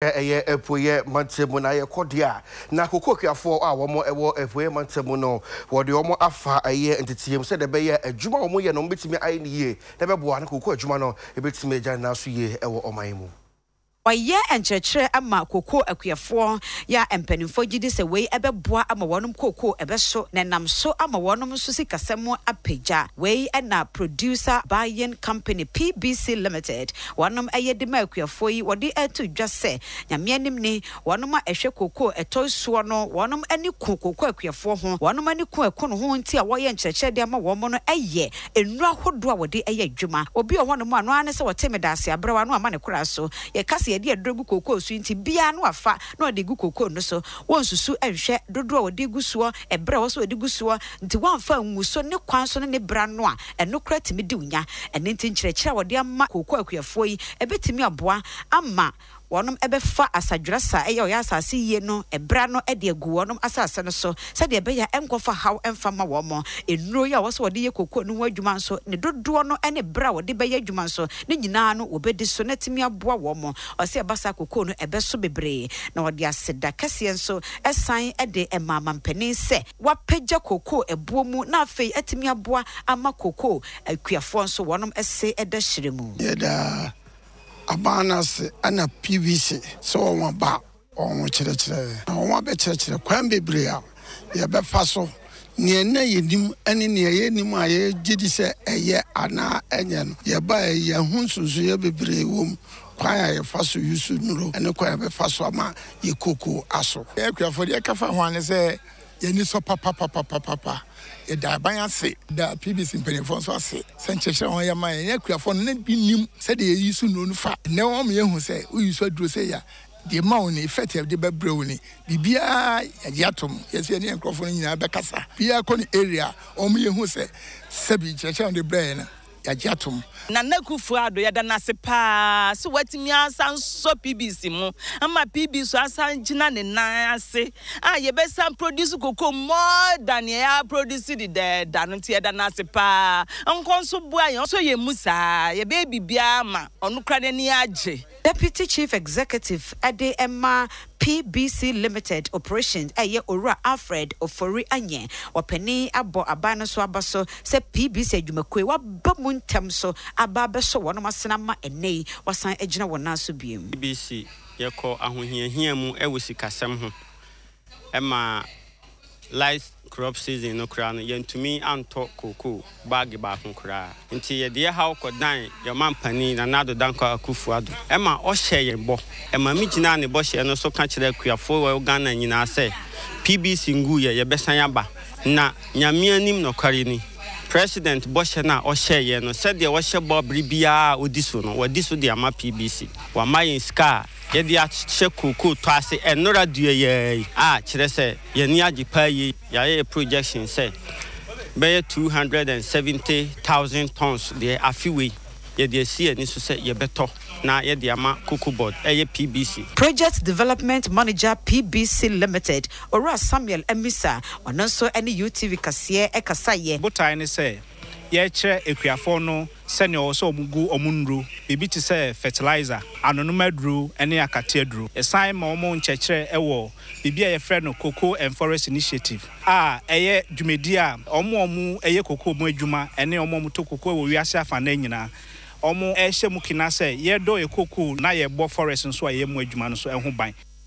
eye epoye mantemu na ye kodia na kokokuafo a womo ewo epoye mantemu no wode omo afa eye entitiem se de be ye adwuma omo ye no betimi ayi ne ye de be boa na kokko adwuma no ebetimi agya na so ye ewo oman mu Oye enkyerkyere ama koko akuafo ya empanimfo gidi se wei ebeboa ama wonum koko ebeso nenam so ama wonum so sikasemo apagya wei na producer buying company PBC Limited wonum eyedima akuafo yi wode etu dwase nyamianim ni wonum a ehwe koko etosuo no wonum ani koko akuafo ho wonum ani ku ekono ho nti a woye enkyerkyere de ama womo no eye enura hodo a wode eye adwuma obi ohonum anu ane se wotemedase abrewa no ama ne kura so ye kase de drogu koko so nti bia no afa no de gu koko no so wonsusu enhwe dodo a de gu so ebre wo so de gu so nti wanfa nwuso ne kwan so ne bra no a eno kra timi di unya ene nti nkyerɛkyerɛ wo de ama koko akuafo yi ebetimi aboa ama wonum ebefa asadwrasa eya oya asase yie no ebra no de agu wonum asase no so se de be ya enkofa haw emfama womo enuro ya wo so wode ye koko no adwuma so ne dodo no ene bra wode be ya adwuma so ne nyina no obedi so natimi aboa womo ose basa koko no ebeso bebre na wode aseda kase nso esan de emamampani se wapagya koko ebuo mu na afei atimi aboa ama koko akuafo nso wonum ese eda hyiremu yeda abanas ana PBC so won ba on kyerɛkyerɛ won ba kyerɛkyerɛ kwan bebre a ye be fa so ne na yenim ane ne yenim a ye gidi sɛ ɛyɛ ana enye no ye ba ye hunsusu ye bebre wom kwan a ye fa so yusu nuro ane kwan be fa so ama ye koko aso ye kuafo de ka fa ho ane sɛ ye ni so papa e da ban ase da PBC mpanimfo so ase senkyekye ho ya man ya kuafo no na binim se de yisu no no fa ne wo me hu se uyisu aduro se ya de ma wo ni effective de bebrɛ ni bibia ya atom yesi ne nkrofo no nyina be kasa bia ko ni area o me hu se sabi kyekye de brɛ na yajatum na nakufu ado ya dana se pa so watimi asan so PBC mu ama PBC asan gina ne nan ase ye be san produce koko more than ya produce the dano ti ya dana se pa onkon so bua ye so ye musa ye be bibia ma onu kra ne ni age. Deputy Chief Executive Ade Emma PBC Limited Operations eye Ora Alfred Ofori Anye openi abo abana so abaso se PBC adwumakwe wabamu ntem so ababe so wono masena ma enei wasan agina wona so biem PBC yeko ahohiahia mu ewosikasem ho ema light crop season no kra no yentumi anto koko bag ba ho kra nti ye de ha kodan your mampani na nado danko akufuado ema o hye ye bo ema mi gina ne bo hye no so ka kire akuafo wa Ghana nyina se PBC ngu ye besan aba na nyame anim no kware ni President Boshe na o hye ye no said ye wo hye bobri bia odiso no wadiso de ama PBC wa mayin ska ye de ahye koko to ase enora due ye kire se ye ni agipa yi ya ye projection say be 270,000 tons de afiwe ye de see ni so say ye beto na ye de ama cocoa board PBC Project Development Manager PBC Limited Ora Samuel Emisa ononso ene UTV kase ekasaye botai ne say ye kire ekuafo no sene o so omugu omunru bibi ti say fertilizer anonomadru ene akate adru esan ma omo nkyekire ewo bibi ye frɛ no Cocoa and Forest Initiative eye dwumedi a omo eye cocoa mu adwuma ene omo to cocoa wo wiase afa na nyina omo ehye mu kina say ye do e cocoa na ye bo forest nso a ye mu adwuma no so eho ban